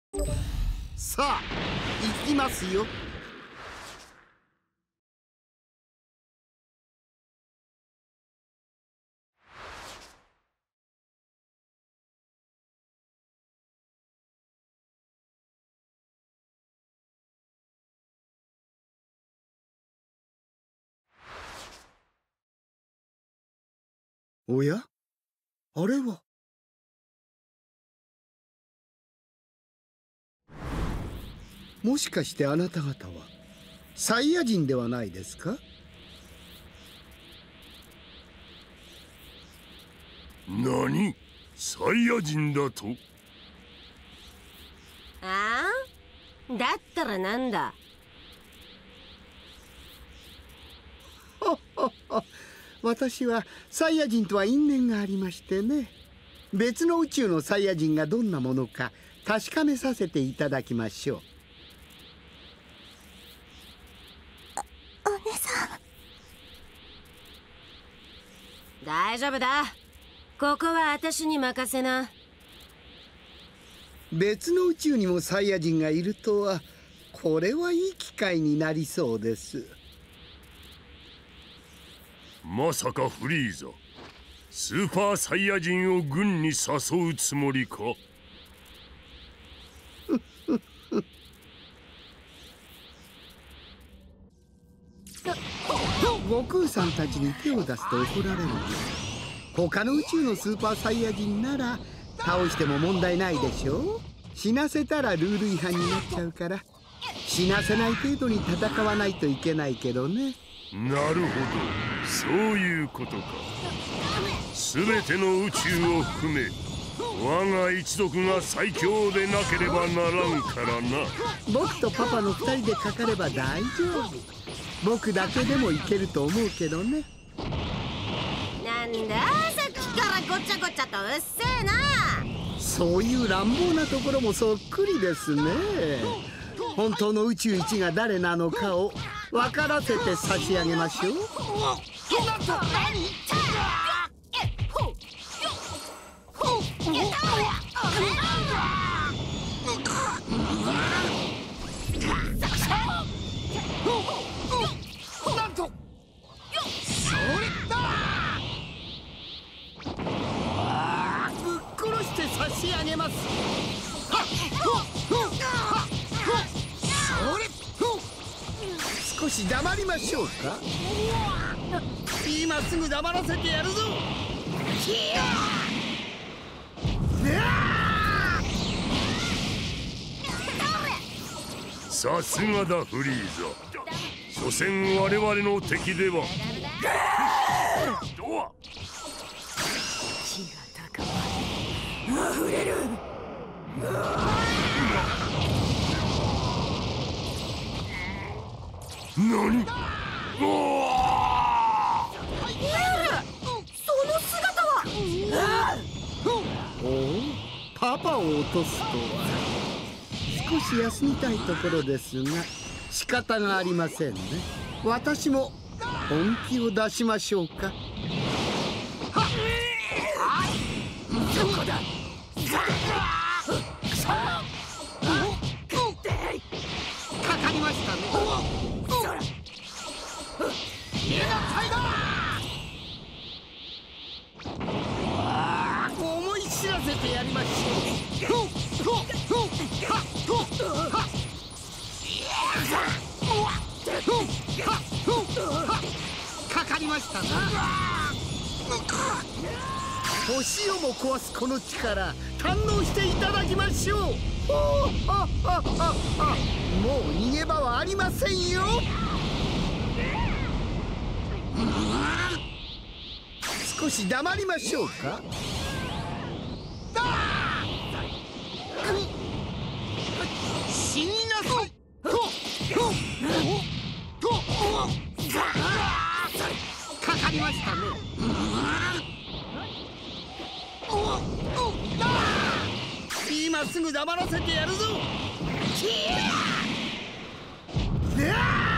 さあ行きますよ。おや、あれは。もしかしてあなた方はサイヤ人ではないですか？ 何？サイヤ人だと？ ああ？だったらなんだ？ 私はサイヤ人とは因縁がありましてね。別の宇宙のサイヤ人がどんなものか確かめさせていただきましょう。 お姉さん。 大丈夫だ。ここは私に任せな。 別の宇宙にもサイヤ人がいるとは、これはいい機会になりそうです。 まさかフリーザ、スーパーサイヤ人を軍に誘うつもりか？ 悟空さんたちに手を出すと怒られるので、他の宇宙のスーパーサイヤ人なら倒しても問題ないでしょう。死なせたらルール違反になっちゃうから、死なせない程度に戦わないといけないけどね。 なるほど、そういうことか。全ての宇宙を含め我が一族が最強でなければならんからな。 僕とパパの2人でかかれば大丈夫。僕だけでもいけると思うけどね。 なんださっきからごちゃごちゃとうっせえな。 そういう乱暴なところもそっくりですね。本当の宇宙一が誰なのかを分からせて差し上げましょう。ぶっ殺して差し上げます。少し黙りましょうか。今すぐ黙らせてやるぞ。 さすがだフリーザ、所詮我々の敵では。 気が高まり溢れる。 何？ その姿は。 おお、パパを落とすとは。少し休みたいところですが仕方がありませんね。私も本気を出しましょうか。 そこだ。 かかりましたね。思い知らせてやりましょう。かかりましたな。星をも壊すこの力堪能していただきましょう。もう逃げ場はありませんよ。少し黙りましょうか。死になさい。かかりましたね。今すぐ黙らせてやるぞ。